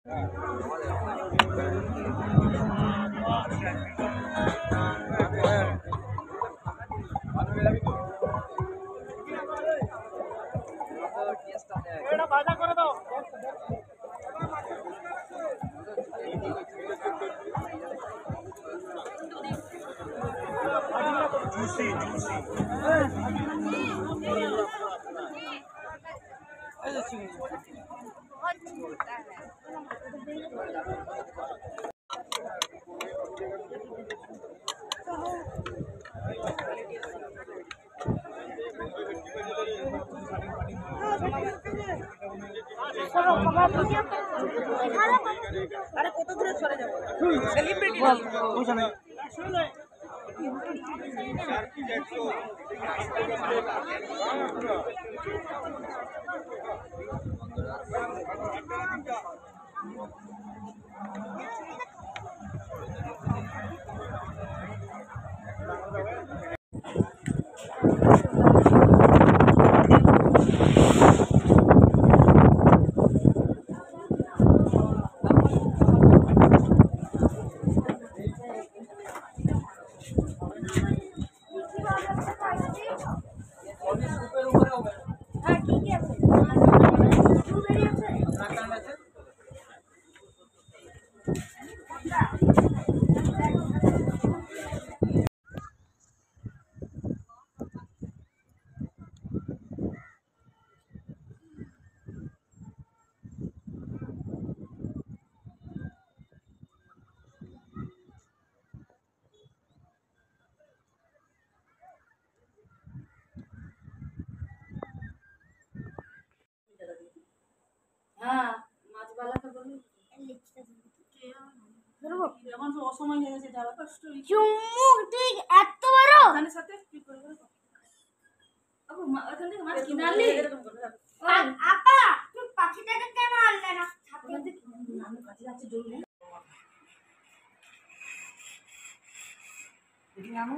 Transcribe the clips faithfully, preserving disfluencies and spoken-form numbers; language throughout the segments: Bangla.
जूसी जूसी আরে কত দূরে সরে যাবো সেলিব্রিটি বুঝছ না হ্যাঁ মাছ বালা তো বলি লিখতে কে ধরবো যেমন অসময় হয়ে গেছে যারা কষ্ট চুম্মু তুই এত বড় জানিস সাথে কি করব আবু ওখান থেকে মাছ কিনালি আপা তুই পাখিটাকে কেন আনলে না ছাতে দেখি আমি পাখি যাচ্ছে জন্য দেখি নামো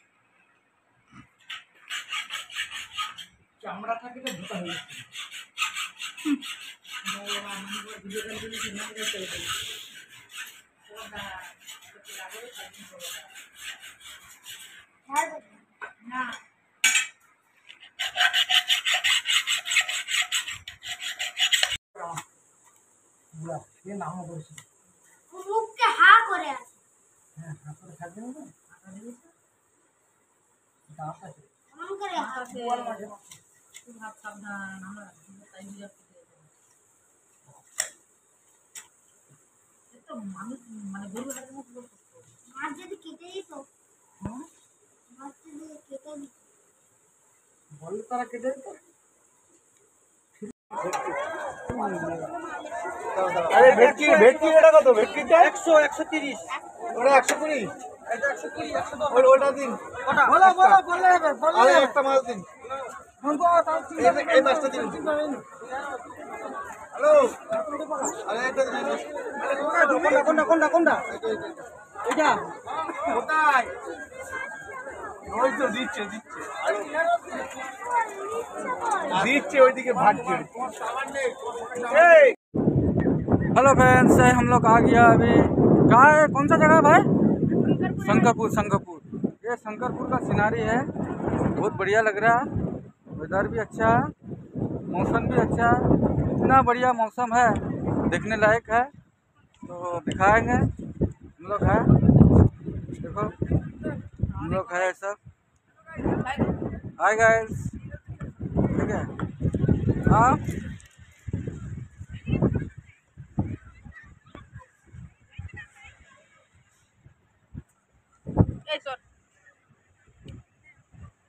চামড়া থাকে তো ভুতা হয়ে যাচ্ছে ভিডিও কল করে সিনেমা করে চলে গেল না বুড়া ये नाम বলছি মুখকে হা করে আছে হ্যাঁ হা করে থাকবে না হা দিয়েছে দাঁত আছে এমন করে আছে বল মাঠে তুই হাত সাবধান আমরা তাই দিয়ে তো মানুষ মানে গরু হাতে মত করতে মাছ যদি কেটে দিত হ্যাঁ মাছ যদি কেটে দিত বল তারা কেটে দিত अरे भेटकी भेटकी এটা কত भेटकीটা একশো একশো তিরিশ ওটা একশো কুড়ি এটা একশো কুড়ি একশো দশ ওটা দিন ওটা বলো বলো বলে বলে আরে একটা মাছ দিন কোনটা তাও এই মাছটা দিন হ্যালো আরে এটা দিন আরে কোনটা কোনটা কোনটা এটা কোথায় ওই তো দিচ্ছে দিচ্ছে দিচ্ছে ওইদিকে ভাগছে हेलो फ्रेंड्स, हम लोग आ गया अभी कहाँ है, कौन सा जगह है भाई? शंकरपुर। शंकरपुर ये शंकरपुर का सिनारी है, बहुत बढ़िया लग रहा है। वेदर भी अच्छा है, मौसम भी अच्छा है, इतना बढ़िया मौसम है, देखने लायक है। तो दिखाएंगे हम लोग है, देखो हम लोग है सब। हाय गाइस, ठीक है। हाँ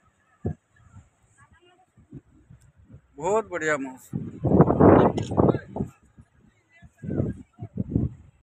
बहुत बढ़िया मौसम।